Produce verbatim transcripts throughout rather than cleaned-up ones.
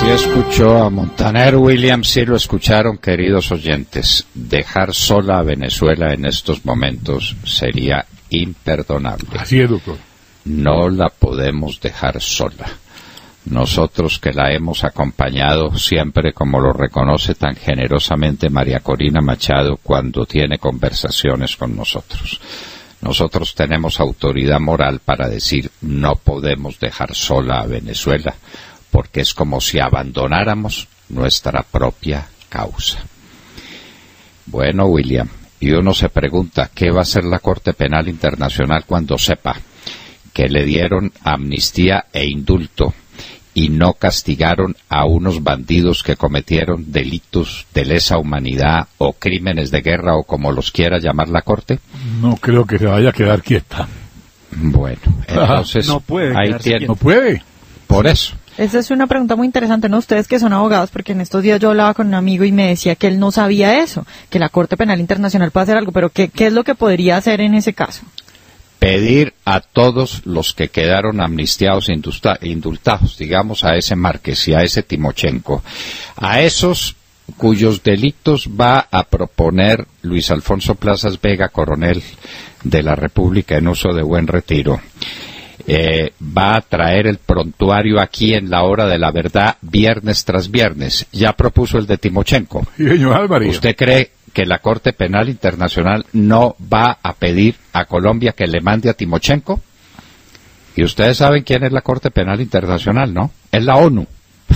Sí escuchó a Montaner, William, sí lo escucharon, queridos oyentes. Dejar sola a Venezuela en estos momentos sería imperdonable. Así es, doctor. No la podemos dejar sola. Nosotros que la hemos acompañado siempre, como lo reconoce tan generosamente María Corina Machado cuando tiene conversaciones con nosotros. Nosotros tenemos autoridad moral para decir no podemos dejar sola a Venezuela, porque es como si abandonáramos nuestra propia causa. Bueno, William, y uno se pregunta, ¿qué va a hacer la Corte Penal Internacional cuando sepa que le dieron amnistía e indulto y no castigaron a unos bandidos que cometieron delitos de lesa humanidad o crímenes de guerra o como los quiera llamar la Corte? No creo que se vaya a quedar quieta. Bueno, entonces no puede ahí tiene. No puede. Por eso. Esa es una pregunta muy interesante, ¿no? Ustedes que son abogados, porque en estos días yo hablaba con un amigo y me decía que él no sabía eso, que la Corte Penal Internacional puede hacer algo, pero ¿qué, qué es lo que podría hacer en ese caso? Pedir a todos los que quedaron amnistiados e indultados, digamos a ese Márquez y a ese Timochenko, a esos cuyos delitos va a proponer Luis Alfonso Plazas Vega, coronel de la República en uso de buen retiro. Eh, va a traer el prontuario aquí en la hora de la verdad viernes tras viernes. Ya propuso el de Timochenko. Sí, señor Álvarez. ¿Usted cree que la Corte Penal Internacional no va a pedir a Colombia que le mande a Timochenko? Y ustedes saben quién es la Corte Penal Internacional, ¿no? Es la ONU.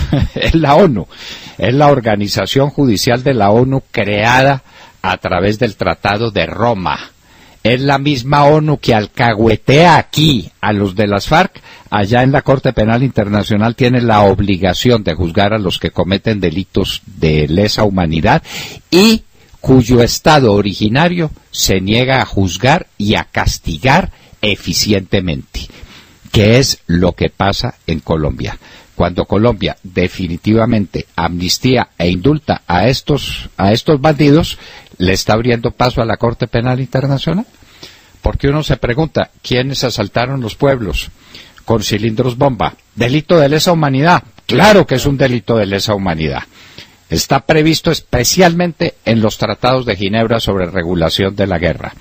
Es la ONU. Es la organización judicial de la ONU creada a través del Tratado de Roma. Es la misma ONU que alcahuetea aquí a los de las FARC. Allá en la Corte Penal Internacional tiene la obligación de juzgar a los que cometen delitos de lesa humanidad y cuyo Estado originario se niega a juzgar y a castigar eficientemente, que es lo que pasa en Colombia. Cuando Colombia definitivamente amnistía e indulta a estos a estos bandidos, le está abriendo paso a la Corte Penal Internacional. Porque uno se pregunta, ¿quiénes asaltaron los pueblos con cilindros bomba? ¿Delito de lesa humanidad? Claro que es un delito de lesa humanidad. Está previsto especialmente en los tratados de Ginebra sobre regulación de la guerra.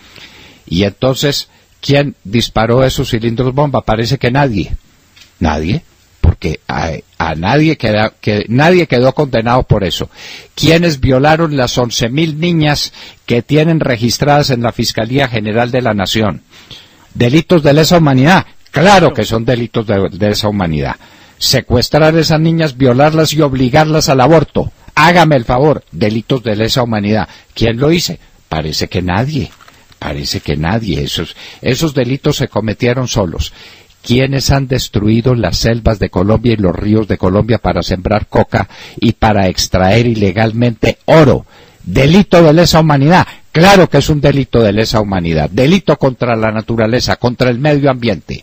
Y entonces, ¿quién disparó esos cilindros bomba? Parece que nadie. Nadie. Porque a, a nadie, queda, que, nadie quedó condenado por eso. ¿Quiénes violaron las once mil niñas que tienen registradas en la Fiscalía General de la Nación? ¿Delitos de lesa humanidad? Claro que son delitos de, de lesa humanidad. Secuestrar a esas niñas, violarlas y obligarlas al aborto. Hágame el favor, delitos de lesa humanidad. ¿Quién lo hizo? Parece que nadie. Parece que nadie. Esos, esos delitos se cometieron solos. ¿Quiénes han destruido las selvas de Colombia y los ríos de Colombia para sembrar coca y para extraer ilegalmente oro? ¿Delito de lesa humanidad? Claro que es un delito de lesa humanidad. Delito contra la naturaleza, contra el medio ambiente.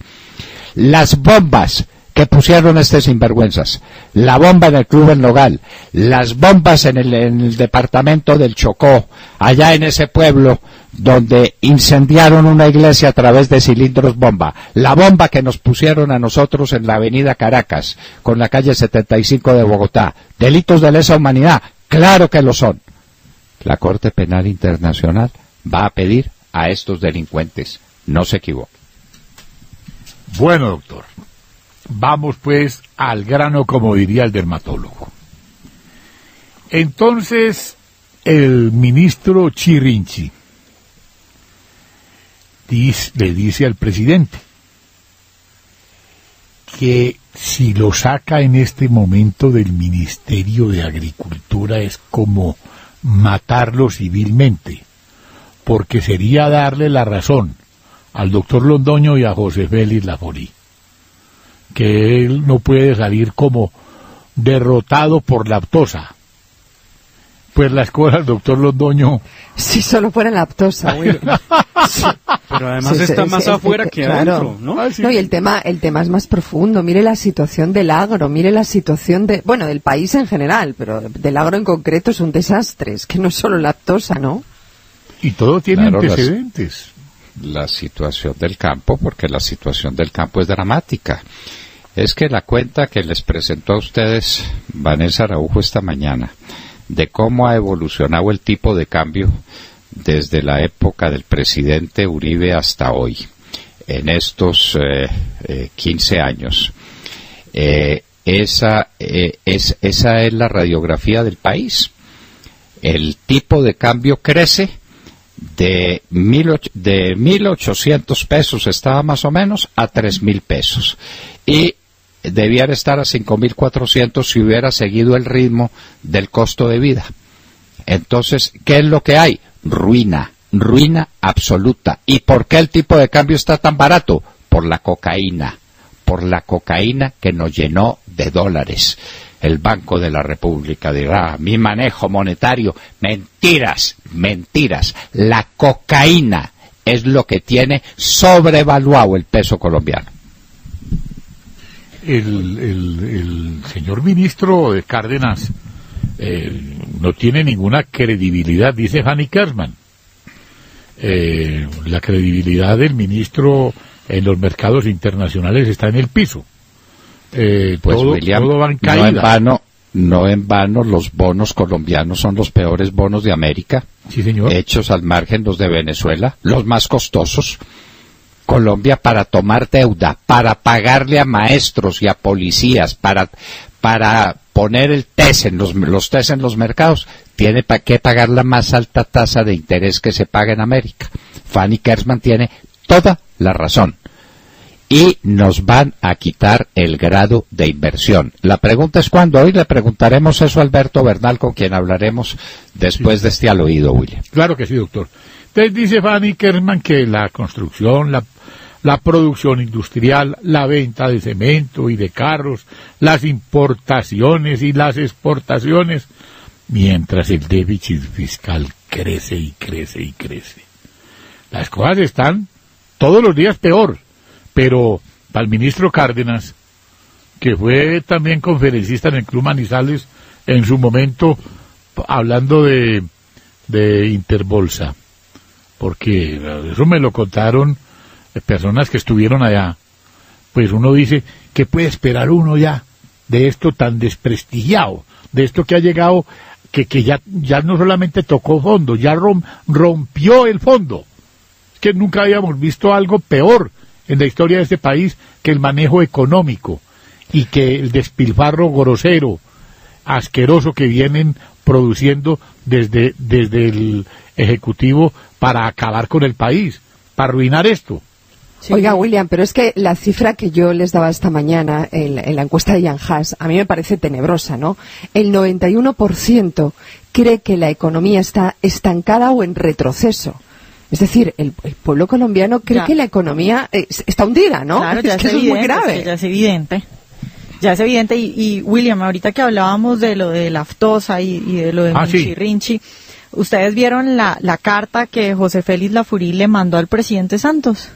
Las bombas que pusieron estos sinvergüenzas, la bomba en el Club El Nogal, las bombas en el, en el departamento del Chocó, allá en ese pueblo donde incendiaron una iglesia a través de cilindros bomba, la bomba que nos pusieron a nosotros en la avenida Caracas, con la calle setenta y cinco de Bogotá, delitos de lesa humanidad, claro que lo son. La Corte Penal Internacional va a pedir a estos delincuentes, no se equivoque. Bueno, doctor. Vamos pues al grano, como diría el dermatólogo. Entonces, el ministro Chirinchi dice, le dice al presidente que si lo saca en este momento del Ministerio de Agricultura es como matarlo civilmente, porque sería darle la razón al doctor Londoño y a José Félix Laforí, que él no puede salir como derrotado por laptosa. Pues las cosas, doctor Londoño... Si solo fuera laptosa, güey. Sí, pero además sí, está sí, más sí, afuera sí, que claro. adentro, ¿no? Ah, sí. No, y el tema, el tema es más profundo. Mire la situación del agro, mire la situación de, bueno, del país en general, pero del agro en concreto es un desastre. Es que no es solo laptosa, ¿no? Y todo tiene Claro, antecedentes. La situación del campo, porque la situación del campo es dramática. Es que la cuenta que les presentó a ustedes Vanessa Araujo esta mañana, de cómo ha evolucionado el tipo de cambio desde la época del presidente Uribe hasta hoy, en estos eh, eh, quince años, eh, esa, eh, es, esa es la radiografía del país. El tipo de cambio crece de mil, de mil ochocientos pesos, estaba más o menos, a tres mil pesos. Y debiera estar a cinco mil cuatrocientos si hubiera seguido el ritmo del costo de vida. Entonces, ¿qué es lo que hay? Ruina, ruina absoluta. ¿Y por qué el tipo de cambio está tan barato? Por la cocaína, por la cocaína que nos llenó de dólares. El Banco de la República dirá, mi manejo monetario, mentiras, mentiras. La cocaína es lo que tiene sobrevaluado el peso colombiano. El, el, el señor ministro de Cárdenas eh, no tiene ninguna credibilidad, dice Fanny Kersman. Eh, la credibilidad del ministro en los mercados internacionales está en el piso. Eh, pues todo, William, todo va en caída. no en vano, no en vano los bonos colombianos son los peores bonos de América. Sí, señor. Hechos al margen los de Venezuela, los más costosos. Colombia, para tomar deuda, para pagarle a maestros y a policías, para para poner el T E S en los, los T E S en los mercados, tiene pa que pagar la más alta tasa de interés que se paga en América. Fanny Kersman tiene toda la razón. Y nos van a quitar el grado de inversión. La pregunta es cuándo. Hoy le preguntaremos eso a Alberto Bernal, con quien hablaremos después sí. de este al oído, William. Claro que sí, doctor. Entonces dice Fanny Kersman que la construcción, la, la producción industrial, la venta de cemento y de carros, las importaciones y las exportaciones, mientras el déficit fiscal crece y crece y crece. Las cosas están todos los días peor. Pero para el ministro Cárdenas, que fue también conferencista en el Club Manizales en su momento, hablando de, de Interbolsa, porque eso me lo contaron personas que estuvieron allá, pues uno dice, ¿qué puede esperar uno ya de esto tan desprestigiado, de esto que ha llegado, que, que ya, ya no solamente tocó fondo, ya rom, rompió el fondo? Es que nunca habíamos visto algo peor en la historia de este país que el manejo económico y que el despilfarro grosero, asqueroso que vienen produciendo desde, desde el Ejecutivo para acabar con el país, para arruinar esto. Sí. Oiga, William, pero es que la cifra que yo les daba esta mañana en, en la encuesta de Ian Haas, a mí me parece tenebrosa, ¿no? El noventa y uno por ciento cree que la economía está estancada o en retroceso. Es decir, el, el pueblo colombiano cree ya. que la economía es, está hundida, ¿no? Claro, ya es que es eso evidente, es muy grave. Es que ya es evidente. Ya es evidente. Y, y William, ahorita que hablábamos de lo de la aftosa y, y de lo de ah, Minchi-Rinchi, sí. ¿ustedes vieron la, la carta que José Félix Lafouré le mandó al presidente Santos?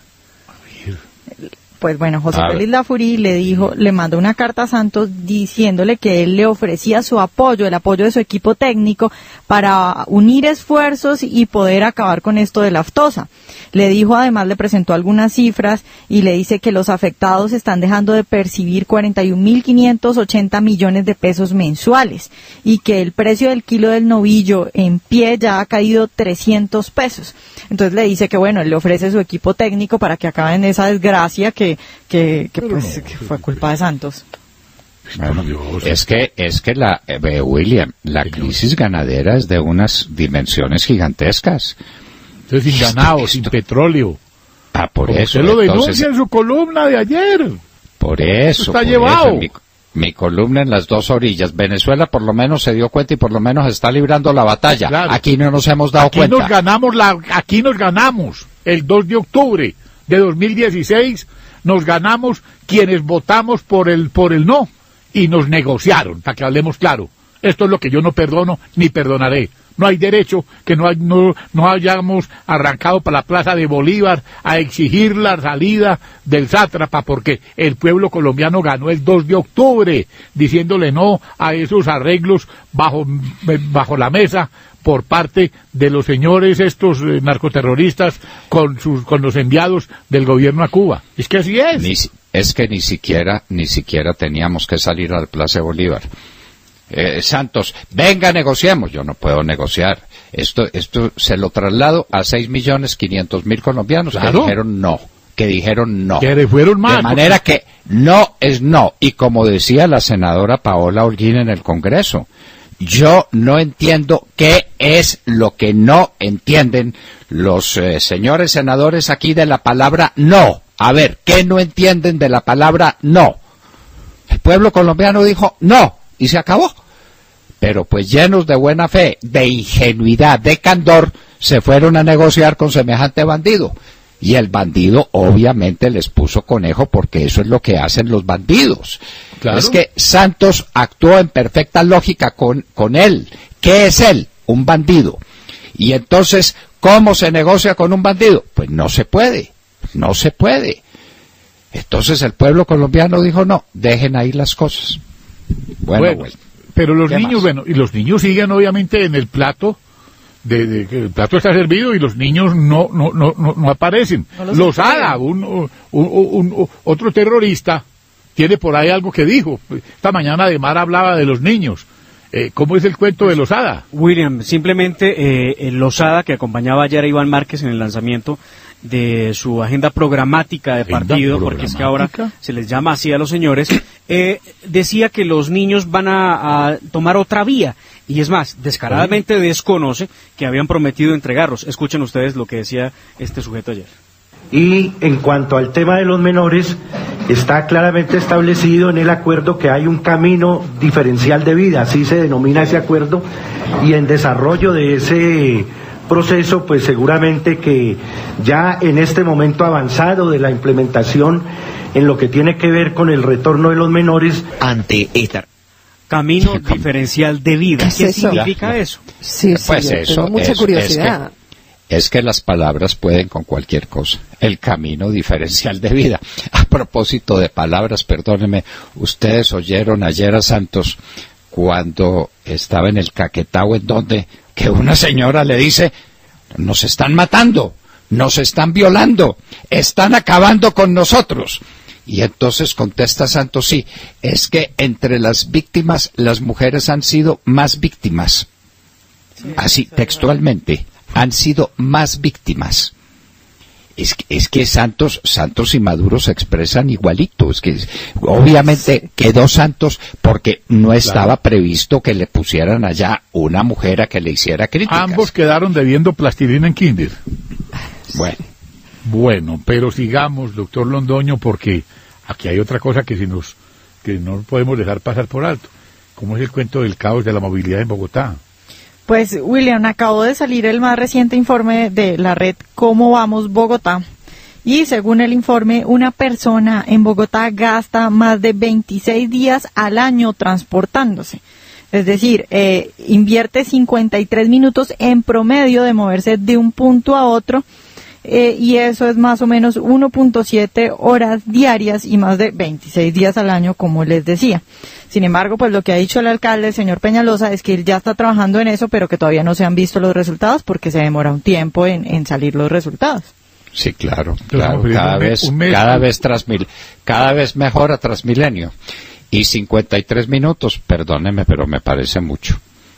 Pues bueno, José Félix Lafouré le dijo, le mandó una carta a Santos diciéndole que él le ofrecía su apoyo, el apoyo de su equipo técnico para unir esfuerzos y poder acabar con esto de la aftosa. Le dijo, además le presentó algunas cifras y le dice que los afectados están dejando de percibir cuarenta y un mil quinientos ochenta millones de pesos mensuales y que el precio del kilo del novillo en pie ya ha caído trescientos pesos. Entonces le dice que bueno, él le ofrece su equipo técnico para que acaben esa desgracia que que, que, pues, que fue culpa de Santos. Bueno, es que es que la eh, William, la crisis ganadera es de unas dimensiones gigantescas. Entonces, sin ganado, sin petróleo. Ah, por Como eso. Usted lo entonces, denuncia en su columna de ayer. Por eso. Está por llevado. Eso, mi, mi columna en las dos orillas. Venezuela por lo menos se dio cuenta y por lo menos está librando la batalla. Claro. Aquí no nos hemos dado aquí cuenta. Nos ganamos la, aquí nos ganamos el dos de octubre de dos mil dieciséis. Nos ganamos quienes votamos por el por el no y nos negociaron, para que hablemos claro. Esto es lo que yo no perdono ni perdonaré. No hay derecho que no, hay, no, no hayamos arrancado para la Plaza de Bolívar a exigir la salida del sátrapa porque el pueblo colombiano ganó el dos de octubre diciéndole no a esos arreglos bajo, bajo la mesa por parte de los señores estos eh, narcoterroristas con sus con los enviados del gobierno a Cuba. Es que así es. Ni, es que ni siquiera, ni siquiera teníamos que salir al Plaza Bolívar. Eh, Santos, venga, negociemos. Yo no puedo negociar. Esto, esto se lo traslado a seis millones quinientos mil colombianos Claro. que dijeron no, que dijeron no. Que le fueron mal. De manera que no es no. Y como decía la senadora Paola Holguín en el Congreso, yo no entiendo qué es lo que no entienden los eh, señores senadores aquí de la palabra no. A ver, ¿qué no entienden de la palabra no? El pueblo colombiano dijo no y se acabó. Pero pues llenos de buena fe, de ingenuidad, de candor, se fueron a negociar con semejante bandido. Y el bandido obviamente les puso conejo porque eso es lo que hacen los bandidos. Claro. Es que Santos actuó en perfecta lógica con, con él. ¿Qué es él? Un bandido. Y entonces, ¿cómo se negocia con un bandido? Pues no se puede, no se puede. Entonces el pueblo colombiano dijo no, dejen ahí las cosas. Bueno, Bueno, bueno. pero los ¿Qué niños, más? bueno, y los niños siguen obviamente en el plato, de, de que el plato está servido y los niños no no no no, no aparecen. No los Lozada, un, un, un- un- otro terrorista, tiene por ahí algo que dijo. Esta mañana Ademar hablaba de los niños. Eh, ¿Cómo es el cuento de Lozada? William, simplemente eh, el Lozada, que acompañaba ayer a Iván Márquez en el lanzamiento de su agenda programática de ¿Agenda partido, porque es que ahora programática? se les llama así a los señores, eh, decía que los niños van a, a tomar otra vía. Y es más, descaradamente desconoce que habían prometido entregarlos. Escuchen ustedes lo que decía este sujeto ayer. Y en cuanto al tema de los menores, está claramente establecido en el acuerdo que hay un camino diferencial de vida, así se denomina ese acuerdo, y en desarrollo de ese proceso, pues seguramente que ya en este momento avanzado de la implementación en lo que tiene que ver con el retorno de los menores, ante esta Camino diferencial de vida. ¿Qué es ¿Qué eso? significa eso? Sí, sí, Pues yo eso, tengo mucha es- curiosidad. Es que, es que las palabras pueden con cualquier cosa. El camino diferencial de vida. A propósito de palabras, perdónenme, ustedes oyeron ayer a Santos cuando estaba en el Caquetá, en donde que una señora le dice, nos están matando, nos están violando, están acabando con nosotros. Y entonces contesta Santos, sí, es que entre las víctimas, las mujeres han sido más víctimas. Así, textualmente, han sido más víctimas. Es que, es que Santos, Santos y Maduro se expresan igualito. Es que obviamente quedó Santos porque no estaba previsto que le pusieran allá una mujer a que le hiciera críticas. Ambos quedaron debiendo plastilina en kinder. Bueno, Bueno, pero sigamos, doctor Londoño, porque aquí hay otra cosa que si nos que no podemos dejar pasar por alto. ¿Cómo es el cuento del caos de la movilidad en Bogotá? Pues, William, acabó de salir el más reciente informe de la red Cómo Vamos Bogotá. Y según el informe, una persona en Bogotá gasta más de veintiséis días al año transportándose. Es decir, eh, invierte cincuenta y tres minutos en promedio de moverse de un punto a otro. Eh, y eso es más o menos uno punto siete horas diarias y más de veintiséis días al año, como les decía. Sin embargo, pues lo que ha dicho el alcalde, el señor Peñalosa, es que él ya está trabajando en eso, pero que todavía no se han visto los resultados porque se demora un tiempo en, en salir los resultados. sí, claro, Entonces, claro, vamos a pedir cada un mes- vez, un mes- cada vez tras mil, cada vez mejora Transmilenio. Y cincuenta y tres minutos, perdóneme, pero me parece mucho.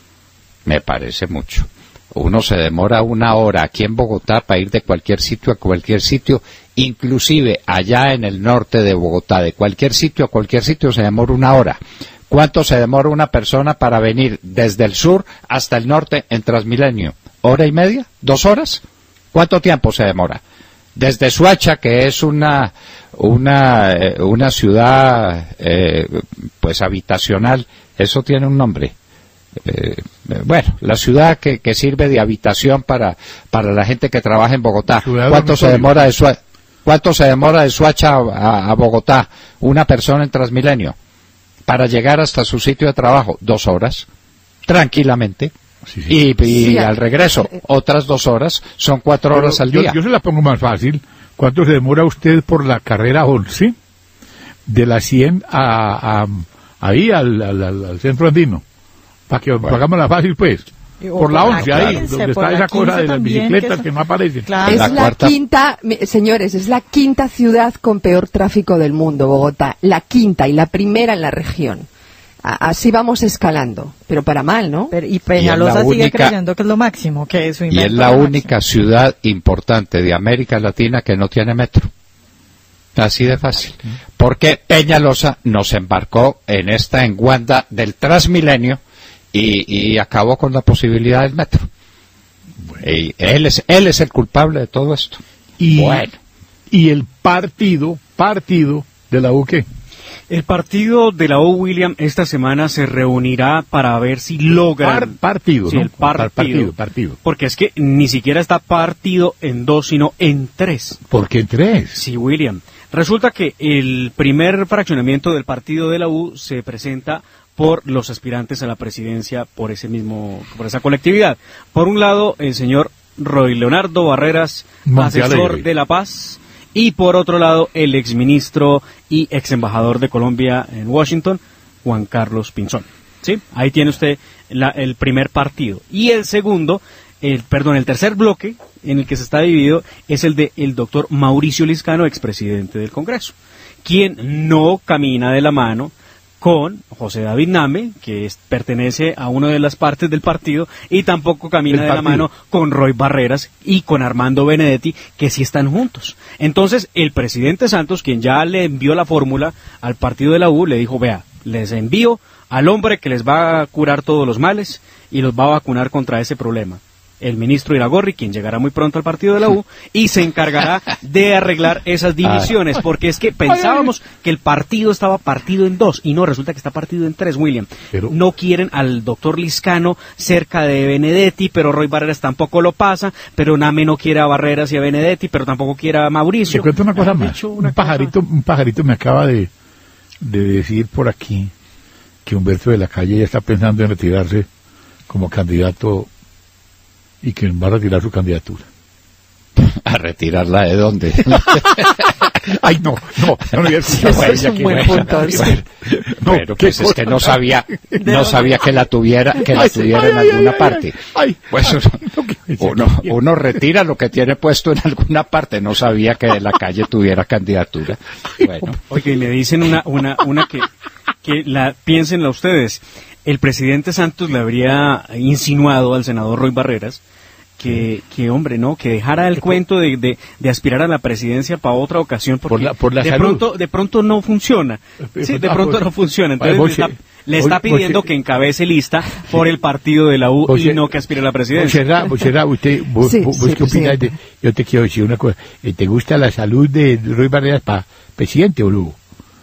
Me parece mucho. Uno se demora una hora aquí en Bogotá para ir de cualquier sitio a cualquier sitio, inclusive allá en el norte de Bogotá, de cualquier sitio a cualquier sitio se demora una hora. ¿Cuánto se demora una persona para venir desde el sur hasta el norte en Transmilenio? ¿Hora y media? ¿Dos horas? ¿Cuánto tiempo se demora? Desde Suacha, que es una una eh, una ciudad eh, pues habitacional, eso tiene un nombre. Eh, bueno, la ciudad que, que sirve de habitación para para la gente que trabaja en Bogotá. Ciudad ¿Cuánto se dormitorio. demora de Sua- cuánto se demora de Suacha a, a- a Bogotá una persona en Transmilenio para llegar hasta su sitio de trabajo? Dos horas, tranquilamente. Sí, sí. Y, y Sí, al regreso, otras dos horas, son cuatro horas Pero al yo, día. yo se la pongo más fácil. ¿Cuánto se demora usted por la carrera once de la cien a, a- ahí al, al- al- al centro andino? Para que Bueno. hagamos la fácil, pues. Por la once, ahí, quince, donde por está la esa cosa quince de las también, bicicletas que que no aparecen. Claro. Es La la, cuarta- quinta, mi- señores, es la quinta ciudad con peor tráfico del mundo, Bogotá. La quinta y la primera en la región. A- Así vamos escalando, pero para mal, ¿no? Pero- y Peñalosa Y es la sigue única- creyendo que es lo máximo, que es su Y invento es la lo única ciudad importante de América Latina que no tiene metro. Así de fácil. Porque Peñalosa nos embarcó en esta enguanda del Transmilenio y, y acabó con la posibilidad del metro. Y él es, él es el culpable de todo esto. Y, Bueno. y el partido, partido de la U, ¿qué? El partido de la U, William, esta semana se reunirá para ver si logran... Par- partido, Sí, ¿no? el partido, Partido, partido. Porque es que ni siquiera está partido en dos, sino en tres. ¿Por qué tres? Sí, William. Resulta que el primer fraccionamiento del partido de la U se presenta por los aspirantes a la presidencia por ese mismo, por esa colectividad. Por un lado, el señor Roy Leonardo Barreras, Montealegre. asesor de la paz, y por otro lado, el exministro y ex embajador de Colombia en Washington, Juan Carlos Pinzón. ¿Sí? Ahí tiene usted la- el primer partido. Y el segundo, el, perdón, el tercer bloque en el que se está dividido es el de el doctor Mauricio Liscano, expresidente del Congreso, quien no camina de la mano con José David Name, que es- pertenece a una de las partes del partido, y tampoco camina Del de la partido. mano con Roy Barreras y con Armando Benedetti, que sí están juntos. Entonces, el presidente Santos, quien ya le envió la fórmula al partido de la U, le dijo, vea, les envío al hombre que les va a curar todos los males y los va a vacunar contra ese problema. El ministro Iragorri, quien llegará muy pronto al partido de la U, y se encargará de arreglar esas divisiones, porque es que pensábamos que el partido estaba partido en dos, y no, resulta que está partido en tres, William. Pero- No quieren al doctor Liscano cerca de Benedetti, pero Roy Barreras tampoco lo pasa, pero Name no quiere a Barreras y a Benedetti, pero tampoco quiere a Te Mauricio. cuento una cosa Han más. dicho una Un pajarito, un pajarito me acaba de, de decir por aquí que Humberto de la Calle ya está pensando en retirarse como candidato y que va a retirar su candidatura. ¿A retirarla de dónde? Ay, no, no, no lo había escuchado a Ese es ella, un que buen bueno. punto, sí. No, Pero qué pues es que cosa no tan- sabía, no sabía que la tuviera, que la Ay, sí, tuviera ay, en ay, alguna ay, parte. ay, ay. Pues No, que me uno, decía. uno retira lo que tiene puesto en alguna parte, no sabía que de la calle tuviera candidatura. Bueno, Oye, y me dicen una, una, una que, que la, piénsenla ustedes. El presidente Santos le habría insinuado al senador Roy Barreras que, que hombre, ¿no? Que dejara el cuento de, de, de aspirar a la presidencia para otra ocasión, porque Por la- por la de salud. pronto, de pronto no funciona. Sí, de Ah, pronto pues, no funciona. Entonces José, le está, le está José, pidiendo José. que encabece lista por el partido de la U José, y no que aspire a la presidencia. Mochera, Mochera, usted, vos, Sí, vos- sí, vos qué opinas de, presidente. yo te quiero decir una cosa, eh, ¿te gusta la salud de Roy Barreras para presidente o no?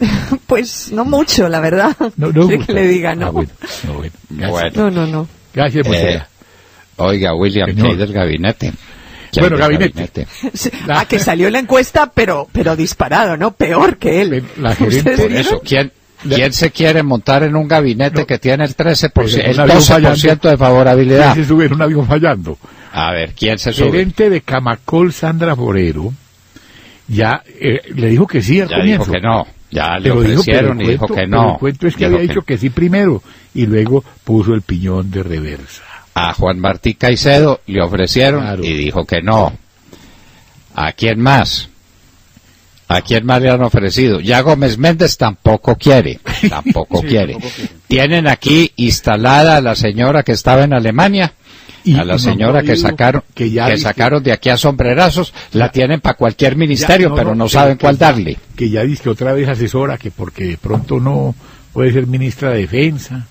Pues no mucho, la verdad. No, no ¿Quiere gusta. que le diga, no. Ah, bueno, no, bueno, gracias. bueno. No, no, no. Gracias, Eh, Mochera. oiga, William, ¿qué Señor. hay del gabinete? ¿Qué Bueno, hay del gabinete. Sí, Ah, que salió en la encuesta, pero, pero disparado, ¿no? Peor que él. La gerente- ¿Ustedes Por vieron? eso, ¿quién, ¿quién se quiere montar en un gabinete No. que tiene el trece por ciento, Pues, el un avión doce por ciento de favorabilidad? Se sube en un avión fallando. A ver, ¿quién se sube? Gerente de Camacol, Sandra Forero, ya eh, le dijo que sí al Ya comienzo. dijo que no, ya le Pero dijo, ofrecieron pero y el dijo cuento- que pero no. el cuento es que Dijo había dicho que sí primero y luego puso el piñón de reversa. A Juan Martí Caicedo le ofrecieron Claro. y dijo que no. ¿A quién más? ¿A quién más le han ofrecido? Ya Gómez Méndez tampoco quiere, tampoco Sí, quiere. tampoco quiere. Tienen aquí instalada a la señora que estaba en Alemania, Y- a la y señora mamá que dijo sacaron, que que, ya dice- sacaron de aquí a sombrerazos, la tienen para cualquier Ya, ministerio, pero no, que- saben que cuál ya- darle. Que ya dice que otra vez asesora, que porque de pronto no puede ser ministra de Defensa,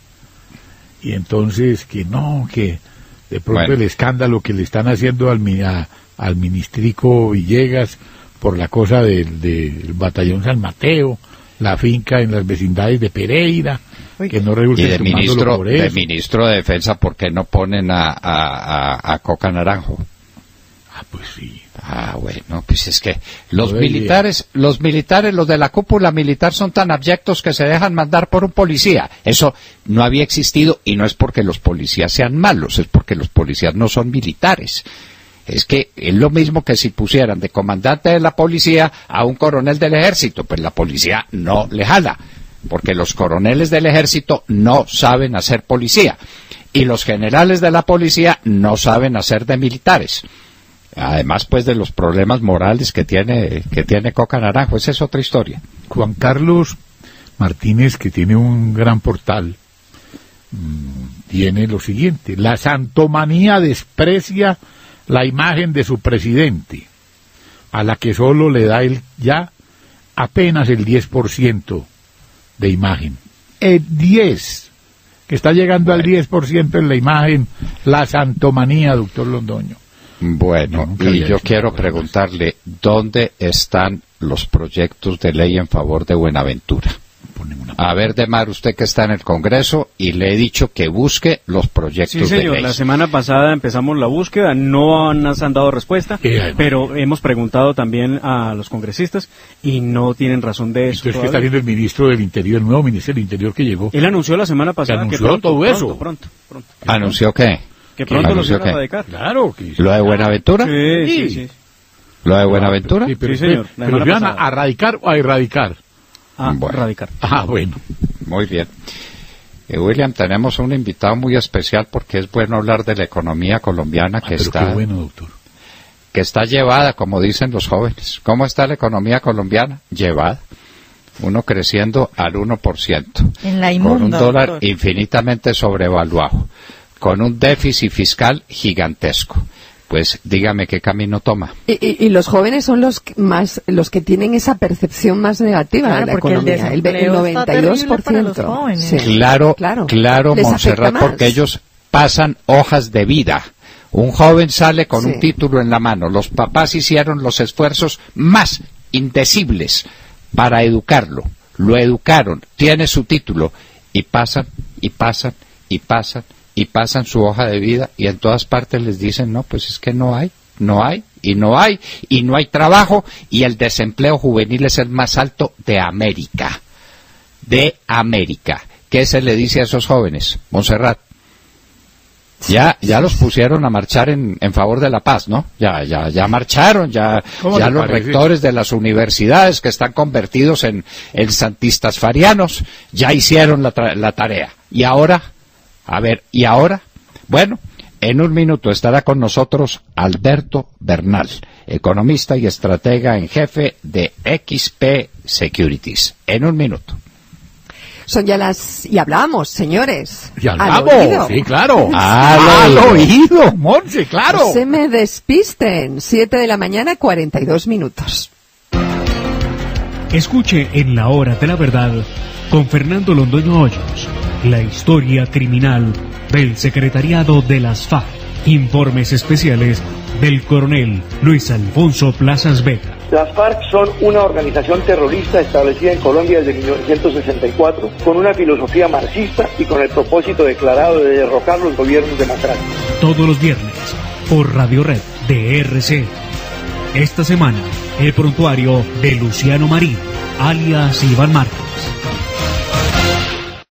y entonces que no, que de pronto Bueno. el escándalo que le están haciendo al, mi- a- al ministrico Villegas por la cosa del, del batallón San Mateo, la finca en las vecindades de Pereira, Uy. que no Y resulta de ministro, de ministro de Defensa, ¿por qué no ponen a, a, a, a Coca Naranjo? Ah, pues sí. Ah, bueno, pues es que los Oye. militares, los militares, los de la cúpula militar son tan abyectos que se dejan mandar por un policía. Eso no había existido y no es porque los policías sean malos, es porque los policías no son militares. Es que es lo mismo que si pusieran de comandante de la policía a un coronel del ejército, pues la policía no le jala, porque los coroneles del ejército no saben hacer policía. y los generales de la policía no saben hacer de militares. Además, pues, de los problemas morales que tiene que tiene Coca Naranjo, esa es otra historia. Juan Carlos Martínez, que tiene un gran portal, tiene lo siguiente: la santomanía desprecia la imagen de su presidente, a la que solo le da el ya apenas el diez por ciento de imagen. El diez, que está llegando al diez por ciento en la imagen, la santomanía, doctor Londoño. Bueno, Yo y yo hecho, quiero preguntarle, ¿dónde están los proyectos de ley en favor de Buenaventura? A ver, Demar, usted que está en el Congreso, y le he dicho que busque los proyectos sí, señor, de ley. La semana pasada empezamos la búsqueda, no nos han dado respuesta, Eh, pero hemos preguntado también a los congresistas y no tienen razón de eso. Entonces, ¿qué está haciendo el ministro del Interior, el nuevo ministro del Interior que llegó? Él anunció la semana pasada anunció que pronto, todo pronto, eso. pronto, pronto, ¿Anunció qué? que pronto los ¿Anunció iban a qué? radicar. Claro. Que, ¿Lo de Buenaventura? Sí, sí, sí. ¿Lo de Buenaventura? Sí, pero, Sí, señor, la pero semana ¿se van a, pasada. a radicar o a erradicar? Ah, Bueno. radicar. Ah, bueno. Muy bien. Eh, William, tenemos un invitado muy especial porque es bueno hablar de la economía colombiana Ah, que pero está qué bueno, doctor. que está llevada, como dicen los jóvenes. ¿Cómo está la economía colombiana? Llevada. Uno creciendo al uno por ciento. En la Con un inmunda, dólar doctor. infinitamente sobrevaluado. Con un déficit fiscal gigantesco. Pues dígame qué camino toma. Y, y, y los jóvenes son los que más los que tienen esa percepción más negativa Claro, de la porque el economía, el, ve- el desempleo está noventa y dos por terrible para los ciento. jóvenes. Sí. Claro, claro, claro, Les Montserrat, afecta más. porque ellos pasan hojas de vida. Un joven sale con Sí. un título en la mano. Los papás hicieron los esfuerzos más indecibles para educarlo. Lo educaron, tiene su título, y pasan, y pasan, y pasan, y pasan su hoja de vida, y en todas partes les dicen, no, pues es que no hay, no hay, y no hay, y no hay trabajo, y el desempleo juvenil es el más alto de América. De América. ¿Qué se le dice a esos jóvenes, Montserrat? Ya, ya los pusieron a marchar en, en favor de la paz, ¿no? Ya, ya, ya marcharon, ya, ¿Cómo ya te los parece? rectores de las universidades que están convertidos en, en santistas farianos, ya hicieron la, tra- la tarea. Y ahora, a ver, ¿y ahora? Bueno, en un minuto estará con nosotros Alberto Bernal, economista y estratega en jefe de X P Securities. En un minuto. Son ya las... Y hablamos, señores. Ya Al hablamos, oído. sí, claro. Al Al oído. oído, Monse, claro. No se me despisten. Siete de la mañana, cuarenta y dos minutos. Escuche en La Hora de la Verdad con Fernando Londoño Hoyos la historia criminal del secretariado de las F A R C. Informes especiales del coronel Luis Alfonso Plazas Vega. Las FARC son una organización terrorista establecida en Colombia desde mil novecientos sesenta y cuatro, con una filosofía marxista y con el propósito declarado de derrocar los gobiernos democráticos. Todos los viernes por Radio Red de R C. Esta semana, el prontuario de Luciano Marín, alias Iván Márquez.